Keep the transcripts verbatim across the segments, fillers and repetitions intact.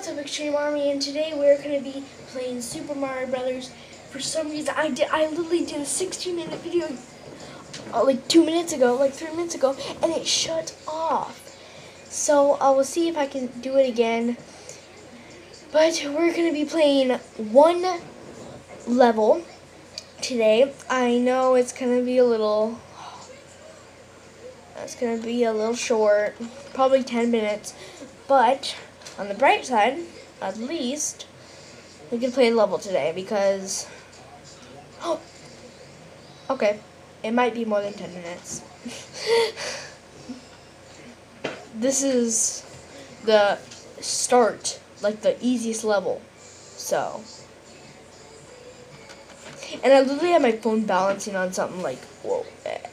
What's up, Extreme Army? And today we're going to be playing Super Mario Brothers. For some reason, I did. I literally did a sixteen minute video uh, like two minutes ago, like three minutes ago, and it shut off. So I will see if I can do it again. But we're going to be playing one level today. I know it's going to be a little. It's going to be a little short, probably ten minutes, but on the bright side, at least, we can play a level today because, oh, okay, it might be more than ten minutes. This is the start, like the easiest level, so. And I literally have my phone balancing on something like, whoa.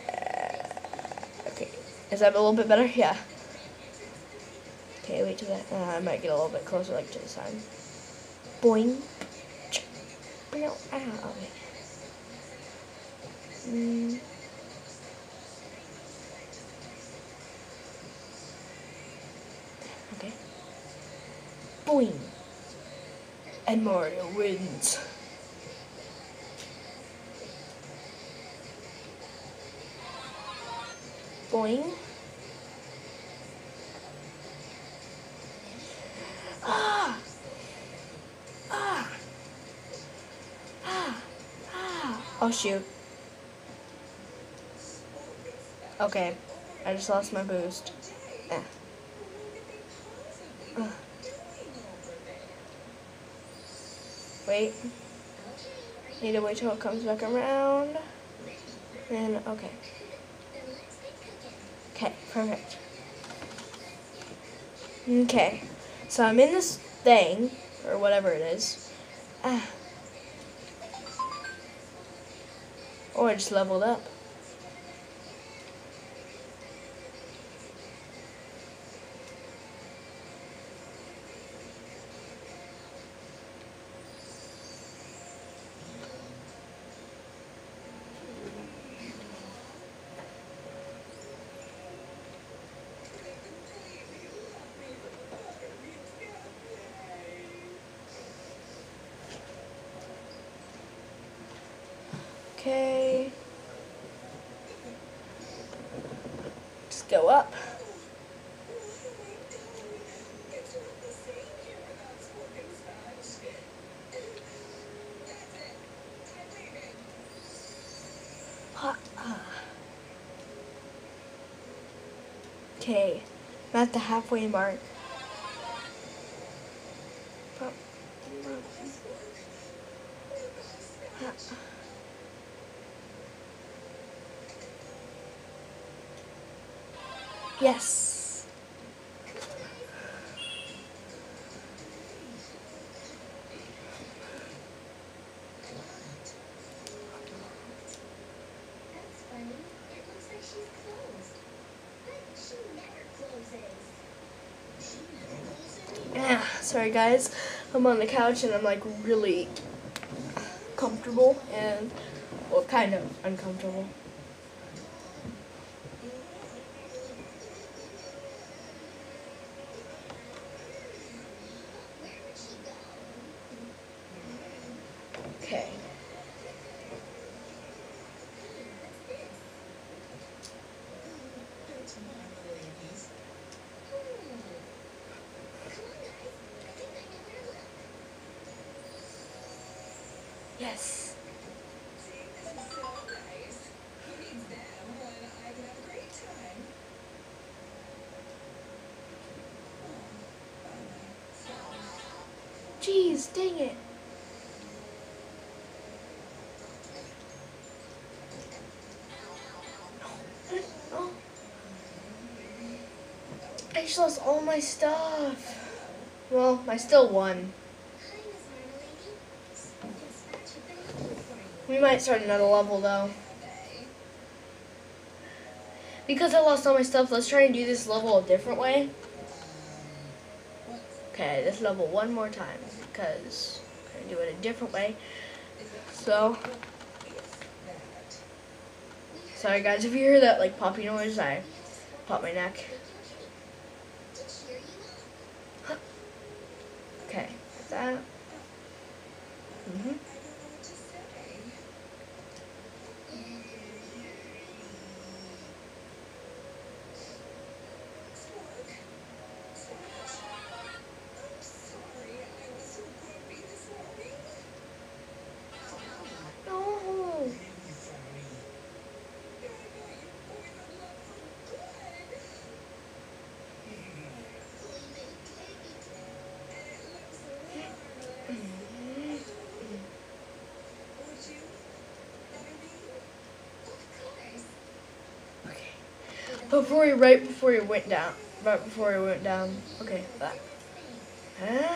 Okay, is that a little bit better? Yeah. Okay, wait till that. Uh, I might get a little bit closer, like to the side. Boing. Ah, okay. Mm. Okay. Boing. And Mario wins. Boing. Ah! Ah! Ah! Ah! Oh shoot. Okay. I just lost my boost. Eh. Uh. Wait. Need to wait till it comes back around. And okay. Okay, perfect. Okay. So I'm in this thing, or whatever it is. Ah. Or I just leveled up. Okay. Just go up. Okay, I'm at the halfway mark. Yes. Yeah, sorry guys, I'm on the couch and I'm like really comfortable and, well, kind of uncomfortable. Okay. Yes. Jeez, dang it. Oh. I just lost all my stuff. Well, I still won. We might start another level though. Because I lost all my stuff, let's try and do this level a different way. Okay, this level one more time because I'm going to do it a different way. So, sorry guys if you hear that like poppy noise, I popped my neck. that. Mm-hmm. No. Before he, right before he went down, right before he went down. Okay, that. Huh?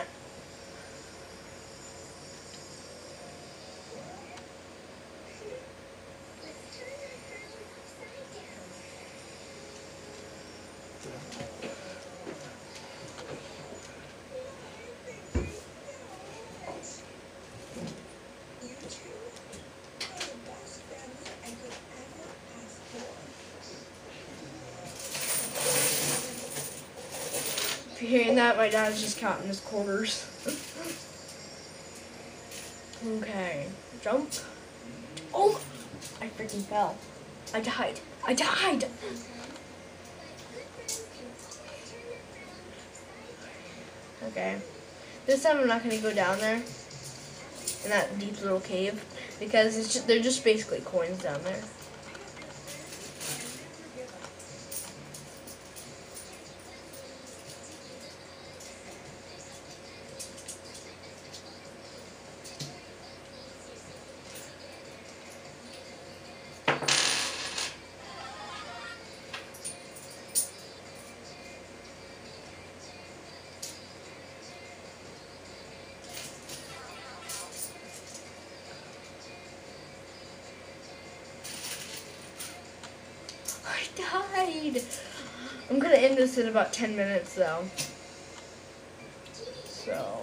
If you're hearing that, my dad's just counting his quarters. Okay, jump. Oh, I freaking fell. I died. I died. Okay, this time I'm not gonna go down there in that deep little cave because it's just, they're just basically coins down there. Died. I'm gonna end this in about ten minutes though. So,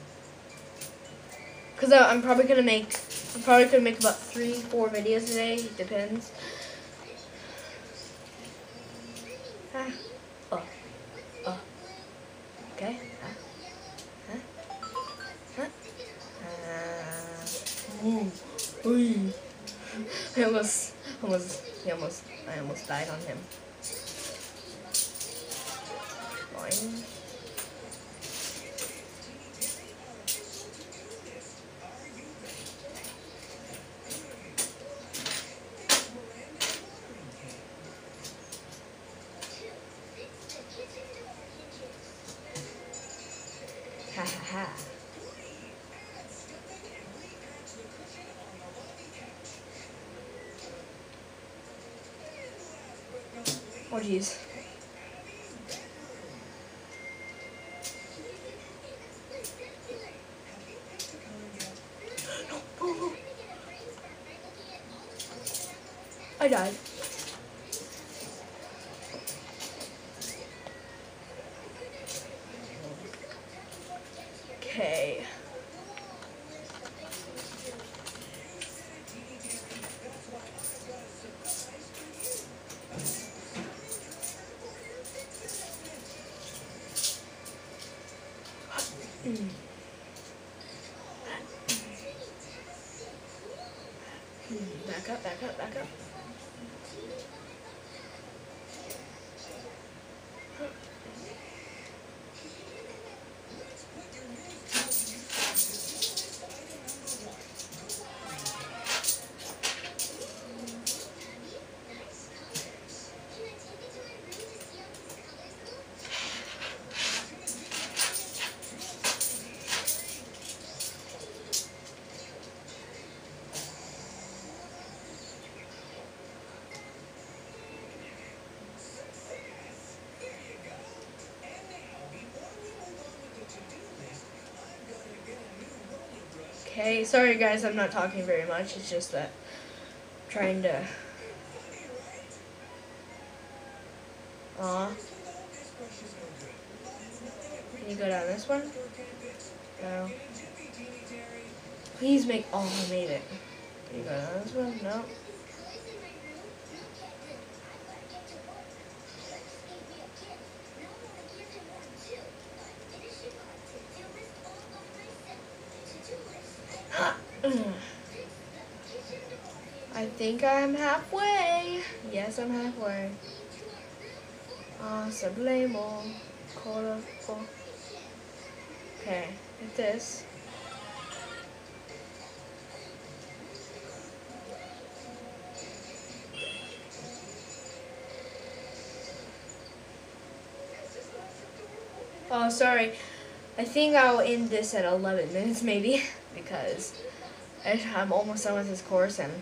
cause I, I'm probably gonna make, I'm probably gonna make about three, four videos today. It depends. Ah. Oh. Oh. Okay. Huh? Huh? Huh? Uh. Ooh. Ooh. I almost, almost, he almost, I almost died on him. Fine. Ha ha ha. Oh jeez. I died. Okay. Mm. Back up, back up, back up. Okay, sorry guys, I'm not talking very much. It's just that I'm trying to. Aw. Can you go down this one? No. Please make. Oh, I made it. Can you go down this one? No. I think I'm halfway. Yes, I'm halfway. Ah, uh, sublimo. Colorful. Okay, get this. Oh, sorry. I think I'll end this at eleven minutes maybe because I'm almost done with this course and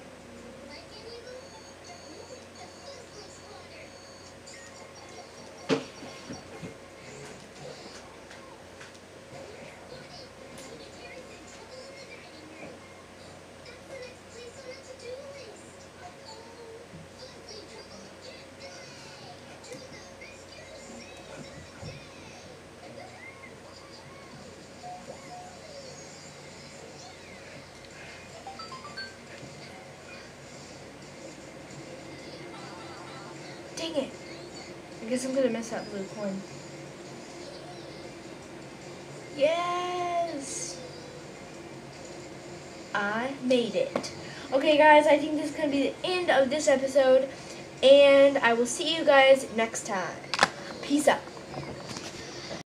dang it. I guess I'm gonna miss that blue coin. Yes! I made it. Okay guys, I think this is gonna be the end of this episode and I will see you guys next time. Peace out.